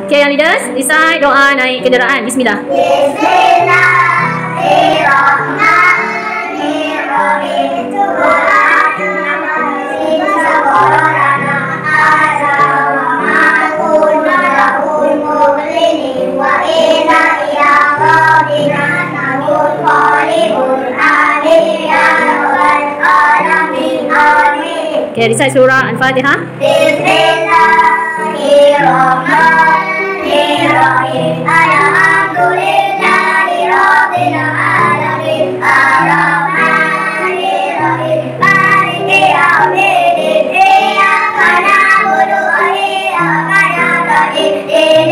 Okay, yang leaders, recite doa naik kenderaan. Bismillah. Bismillahirrahmanirrahim. Okay, recite surah Al-Fatihah. Bismillahirrahmanirrahim. Alhamdulillahi rabbil alamin. Ar-Rahmanirrahim. Maliki yaumiddin. Iyyaka na'budu wa iyyaka nasta'in.